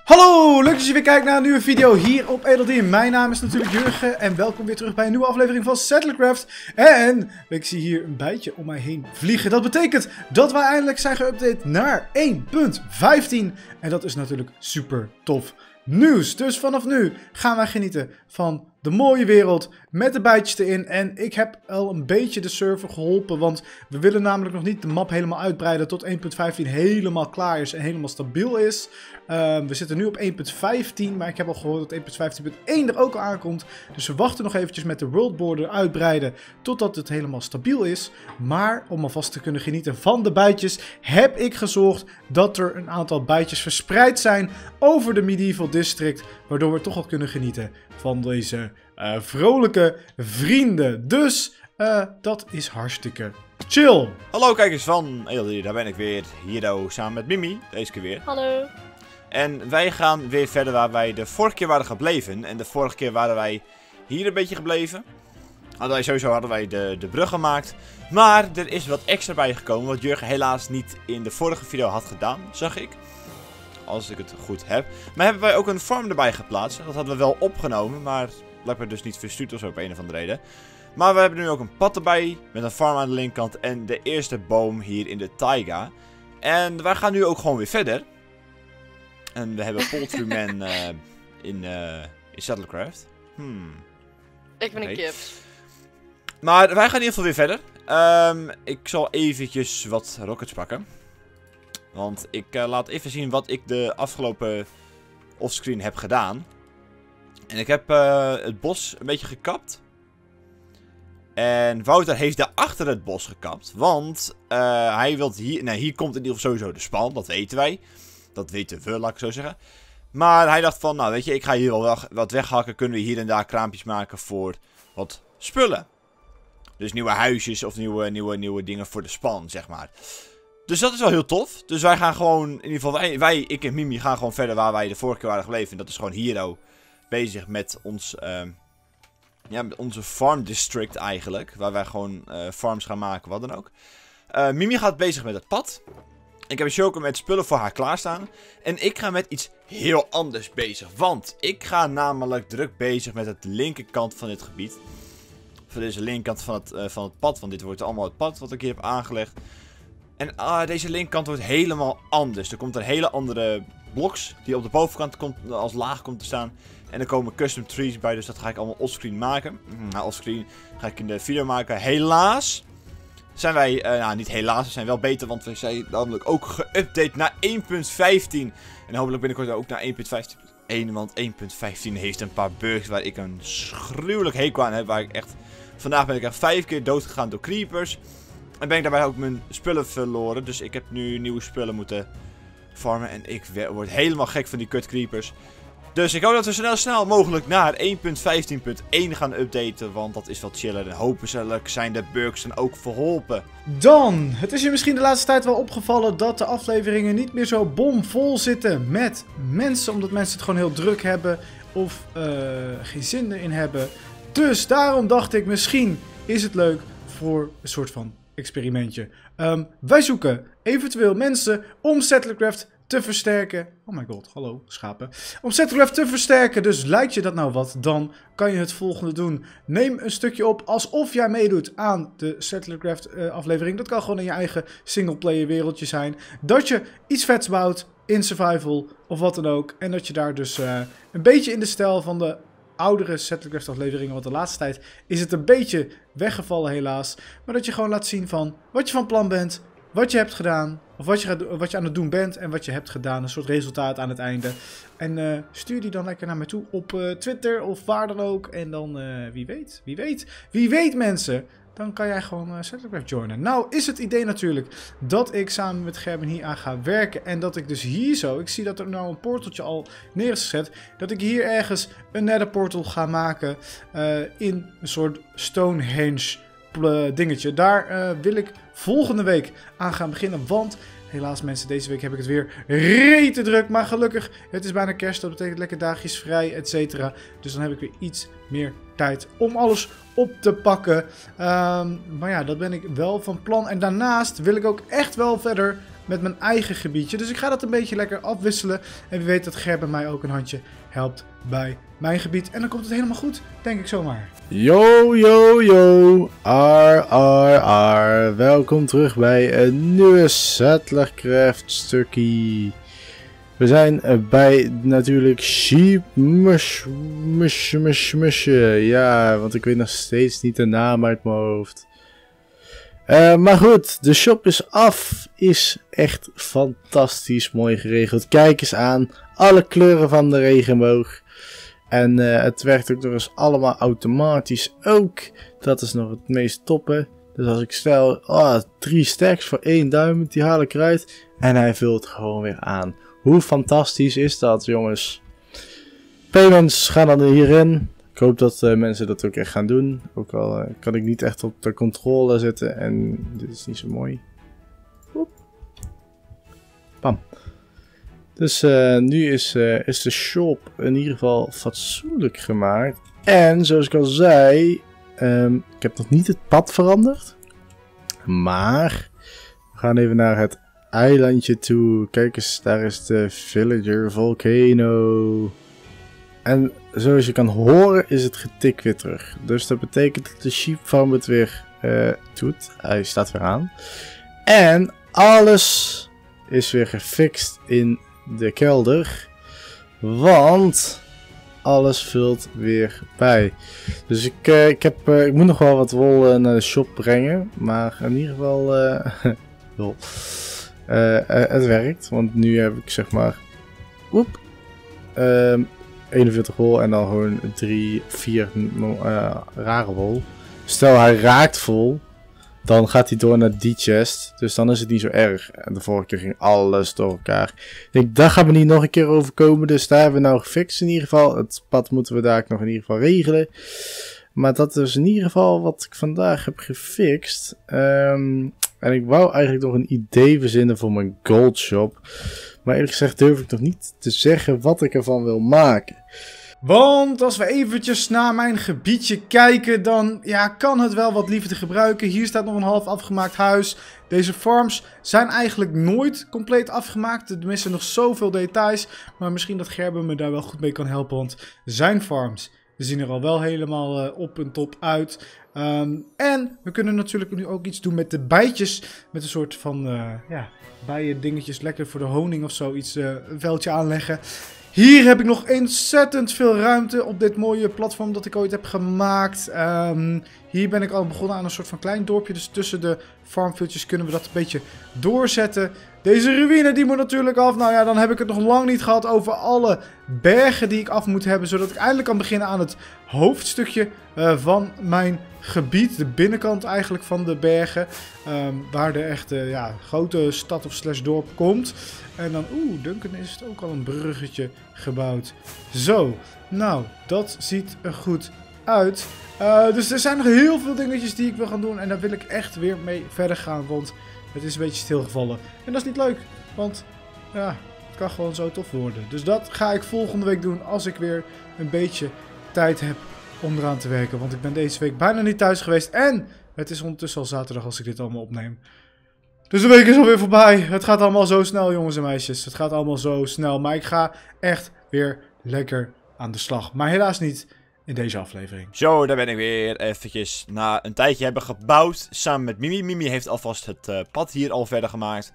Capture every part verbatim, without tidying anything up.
Hallo, leuk dat je weer kijkt naar een nieuwe video hier op Edeldien. Mijn naam is natuurlijk Jurgen en welkom weer terug bij een nieuwe aflevering van Settlercraft. En ik zie hier een bijtje om mij heen vliegen. Dat betekent dat wij eindelijk zijn geüpdate naar één punt vijftien. En dat is natuurlijk super tof nieuws. Dus vanaf nu gaan wij genieten van de mooie wereld met de bijtjes erin. En ik heb al een beetje de server geholpen, want we willen namelijk nog niet de map helemaal uitbreiden tot één punt vijftien helemaal klaar is en helemaal stabiel is. Uh, we zitten nu op één punt vijftien, maar ik heb al gehoord dat één punt vijftien punt één er ook al aankomt. Dus we wachten nog eventjes met de world border uitbreiden totdat het helemaal stabiel is. Maar om alvast te kunnen genieten van de bijtjes heb ik gezorgd dat er een aantal bijtjes verspreid zijn over de Medieval District, waardoor we toch al kunnen genieten van deze uh, vrolijke vrienden. Dus uh, dat is hartstikke chill. Hallo kijkers van Edeldien, daar ben ik weer, Hiro, samen met Mimi, deze keer weer. Hallo. En wij gaan weer verder waar wij de vorige keer waren gebleven. En de vorige keer waren wij hier een beetje gebleven. Hadden wij, sowieso hadden wij de, de brug gemaakt. Maar er is wat extra bij gekomen, wat Jurgen helaas niet in de vorige video had gedaan, zag ik. Als ik het goed heb. Maar hebben wij ook een farm erbij geplaatst. Dat hadden we wel opgenomen, maar blijkbaar dus niet verstuurd of zo op een of andere reden. Maar we hebben nu ook een pad erbij, met een farm aan de linkerkant en de eerste boom hier in de taiga. En wij gaan nu ook gewoon weer verder. En we hebben Poultryman uh, in, uh, in Settlecraft. Hmm. Ik ben Okay. een kip. Maar wij gaan in ieder geval weer verder. Um, ik zal eventjes wat rockets pakken. Want ik uh, laat even zien wat ik de afgelopen offscreen heb gedaan. En ik heb uh, het bos een beetje gekapt. En Wouter heeft daarachter het bos gekapt. Want uh, hij wil hier... Nou, hier komt in ieder geval sowieso de span. Dat weten wij. Dat weten we, laat ik zo zeggen. Maar hij dacht van, nou weet je, ik ga hier wel wat weghakken. Kunnen we hier en daar kraampjes maken voor wat spullen. Dus nieuwe huisjes of nieuwe, nieuwe, nieuwe dingen voor de span, zeg maar. Dus dat is wel heel tof. Dus wij gaan gewoon, in ieder geval, wij, wij ik en Mimi gaan gewoon verder waar wij de vorige keer waren gebleven. En dat is gewoon Hiro bezig met ons, uh, ja, met onze farm district eigenlijk. Waar wij gewoon uh, farms gaan maken, wat dan ook. Uh, Mimi gaat bezig met het pad. Ik heb een choker met spullen voor haar klaarstaan. En ik ga met iets heel anders bezig. Want ik ga namelijk druk bezig met het linkerkant van dit gebied. Voor deze linkerkant van het, uh, van het pad. Want dit wordt allemaal het pad wat ik hier heb aangelegd. En uh, deze linkerkant wordt helemaal anders. Er komt een hele andere bloks die op de bovenkant komt, als laag komt te staan. En er komen custom trees bij, dus dat ga ik allemaal offscreen maken. Nou, offscreen ga ik in de video maken. Helaas zijn wij, uh, nou niet helaas, we zijn wel beter, want we zijn namelijk ook geüpdate naar één punt vijftien. En hopelijk binnenkort ook naar één punt vijftien punt één, want één punt vijftien heeft een paar bugs waar ik een gruwelijk hekel aan heb. Waar ik echt, vandaag ben ik echt vijf keer dood gegaan door creepers. En ben ik daarbij ook mijn spullen verloren. Dus ik heb nu nieuwe spullen moeten farmen. En ik word helemaal gek van die kut creepers. Dus ik hoop dat we snel, snel mogelijk naar één punt vijftien punt één gaan updaten. Want dat is wat chiller. En hopelijk zijn de bugs dan ook verholpen. Dan, het is je misschien de laatste tijd wel opgevallen dat de afleveringen niet meer zo bomvol zitten met mensen. Omdat mensen het gewoon heel druk hebben. Of uh, geen zin erin hebben. Dus daarom dacht ik, misschien is het leuk voor een soort van experimentje. Um, wij zoeken eventueel mensen om Settlecraft te versterken. Oh my god, hallo schapen. Om Settlecraft te versterken, dus lijkt je dat nou wat, dan kan je het volgende doen. Neem een stukje op alsof jij meedoet aan de Settlecraft uh, aflevering. Dat kan gewoon in je eigen singleplayer wereldje zijn. Dat je iets vets bouwt in survival of wat dan ook. En dat je daar dus uh, een beetje in de stijl van de oudere Settlecraft afleveringen, want de laatste tijd is het een beetje weggevallen helaas. Maar dat je gewoon laat zien van wat je van plan bent, wat je hebt gedaan, of wat je, gaat, wat je aan het doen bent en wat je hebt gedaan. Een soort resultaat aan het einde. En uh, stuur die dan lekker naar mij toe op uh, Twitter of waar dan ook. En dan uh, wie weet, wie weet, wie weet mensen, dan kan jij gewoon uh, Settlecraft joinen. Nou is het idee natuurlijk dat ik samen met Gerben hier aan ga werken. En dat ik dus hier zo, ik zie dat er nou een portaltje al neer is gezet. Dat ik hier ergens een nether portal ga maken uh, in een soort Stonehenge dingetje. Daar uh, wil ik volgende week aan gaan beginnen. Want helaas mensen, deze week heb ik het weer rete druk. Maar gelukkig, het is bijna kerst. Dat betekent lekker dagjes vrij, et cetera. Dus dan heb ik weer iets meer tijd om alles op te pakken. Um, maar ja, dat ben ik wel van plan. En daarnaast wil ik ook echt wel verder met mijn eigen gebiedje. Dus ik ga dat een beetje lekker afwisselen. En wie weet dat Gerben mij ook een handje helpt bij mijn gebied. En dan komt het helemaal goed, denk ik zomaar. Yo, yo, yo. Ar, ar, ar. Welkom terug bij een nieuwe Settlercraft stukje. We zijn bij natuurlijk Sheep Mush, mush, mush, mush. Ja, want ik weet nog steeds niet de naam uit mijn hoofd. Uh, maar goed, de shop is af. Is echt fantastisch mooi geregeld. Kijk eens aan. Alle kleuren van de regenboog. En uh, het werkt ook nog eens allemaal automatisch ook. Dat is nog het meest toppe. Dus als ik stel, oh, drie stacks voor één diamond, die haal ik eruit. En hij vult gewoon weer aan. Hoe fantastisch is dat, jongens? Payments gaan dan hierin. Ik hoop dat uh, mensen dat ook echt gaan doen. Ook al uh, kan ik niet echt op de controle zetten. En dit is niet zo mooi. Oep. Bam. Dus uh, nu is, uh, is de shop in ieder geval fatsoenlijk gemaakt. En zoals ik al zei, um, ik heb nog niet het pad veranderd. Maar we gaan even naar het eilandje toe. Kijk eens, daar is de Villager Volcano. En zoals je kan horen is het getik weer terug. Dus dat betekent dat de sheep farm het weer uh, doet. Hij staat weer aan. En alles is weer gefixt in de kelder. Want alles vult weer bij. Dus ik, uh, ik, heb, uh, ik moet nog wel wat wol uh, naar de shop brengen. Maar in ieder geval... Uh, wol. Uh, uh, het werkt. Want nu heb ik zeg maar... Oep. Um, eenenveertig wol en dan gewoon drie, vier uh, rare wol. Stel hij raakt vol. Dan gaat hij door naar die chest. Dus dan is het niet zo erg. En de vorige keer ging alles door elkaar. Ik denk, dat gaat me niet nog een keer overkomen. Dus daar hebben we nou gefixt in ieder geval. Het pad moeten we daar nog in ieder geval regelen. Maar dat is in ieder geval wat ik vandaag heb gefixt. Um, en ik wou eigenlijk nog een idee verzinnen voor mijn gold shop. Maar eerlijk gezegd durf ik nog niet te zeggen wat ik ervan wil maken. Want als we eventjes naar mijn gebiedje kijken, dan ja, kan het wel wat liefde gebruiken. Hier staat nog een half afgemaakt huis. Deze farms zijn eigenlijk nooit compleet afgemaakt. Er missen nog zoveel details. Maar misschien dat Gerben me daar wel goed mee kan helpen. Want zijn farms zien er al wel helemaal uh, op en top uit. Um, en we kunnen natuurlijk nu ook iets doen met de bijtjes. Met een soort van uh, ja, bijen dingetjes. Lekker voor de honing of zo. Iets, uh, een veldje aanleggen. Hier heb ik nog ontzettend veel ruimte op dit mooie platform dat ik ooit heb gemaakt. Um, hier ben ik al begonnen aan een soort van klein dorpje. Dus tussen de farmfieldjes kunnen we dat een beetje doorzetten. Deze ruïne die moet natuurlijk af. Nou ja, dan heb ik het nog lang niet gehad over alle bergen die ik af moet hebben. Zodat ik eindelijk kan beginnen aan het hoofdstukje uh, van mijn gebied. De binnenkant eigenlijk van de bergen. Um, waar de echte ja, grote stad of slash dorp komt. En dan, oeh, Duncan is het ook al een bruggetje gebouwd. Zo, nou, dat ziet er goed uit. Uh, dus er zijn nog heel veel dingetjes die ik wil gaan doen. En daar wil ik echt weer mee verder gaan. Want het is een beetje stilgevallen. En dat is niet leuk. Want, ja, het kan gewoon zo tof worden. Dus dat ga ik volgende week doen als ik weer een beetje tijd heb om eraan te werken. Want ik ben deze week bijna niet thuis geweest. En het is ondertussen al zaterdag als ik dit allemaal opneem. Dus de week is alweer voorbij. Het gaat allemaal zo snel, jongens en meisjes. Het gaat allemaal zo snel. Maar ik ga echt weer lekker aan de slag. Maar helaas niet in deze aflevering. Zo, daar ben ik weer eventjes. Na een tijdje hebben gebouwd. Samen met Mimi. Mimi heeft alvast het uh, pad hier al verder gemaakt.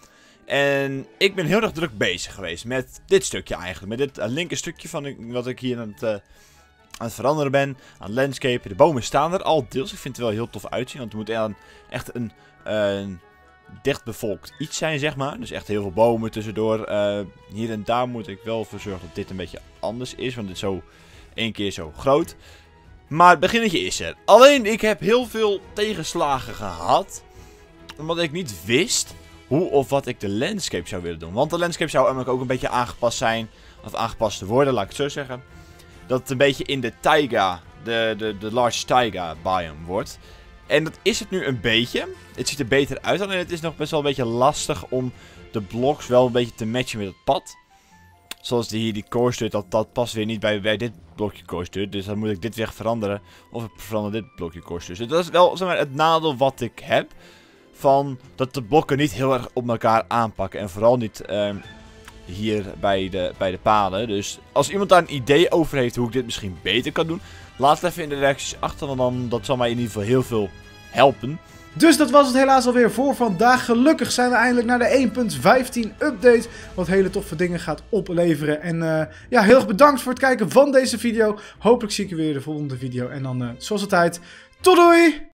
En ik ben heel erg druk bezig geweest met dit stukje eigenlijk. Met dit uh, linker stukje van wat ik hier aan het, uh, aan het veranderen ben. Aan het landscape. De bomen staan er al deels. Ik vind het wel heel tof uitzien. Want het moet echt een... Uh, een dichtbevolkt iets zijn, zeg maar. Dus echt heel veel bomen tussendoor. Uh, hier en daar moet ik wel voor zorgen dat dit een beetje anders is. Want het is zo één keer zo groot. Maar het beginnetje is er. Alleen, ik heb heel veel tegenslagen gehad. Omdat ik niet wist hoe of wat ik de landscape zou willen doen. Want de landscape zou namelijk ook een beetje aangepast zijn. Of aangepast te worden, laat ik het zo zeggen. Dat het een beetje in de taiga, de, de, de large taiga biome wordt. En dat is het nu een beetje. Het ziet er beter uit, alleen het is nog best wel een beetje lastig om de blocks wel een beetje te matchen met het pad. Zoals die, hier die core stud, dat, dat past weer niet bij, bij dit blokje core stud. Dus dan moet ik dit weer veranderen. Of ik verander dit blokje core stud. Dus dat is wel zeg maar, het nadeel wat ik heb. van dat de blokken niet heel erg op elkaar aanpakken. En vooral niet um, hier bij de, bij de palen. Dus als iemand daar een idee over heeft hoe ik dit misschien beter kan doen, laat het even in de reacties achter, want dan, dat zal mij in ieder geval heel veel helpen. Dus dat was het helaas alweer voor vandaag. Gelukkig zijn we eindelijk naar de één punt vijftien update. Wat hele toffe dingen gaat opleveren. En uh, ja, heel erg bedankt voor het kijken van deze video. Hopelijk zie ik je weer in de volgende video. En dan, uh, zoals altijd, tot doei!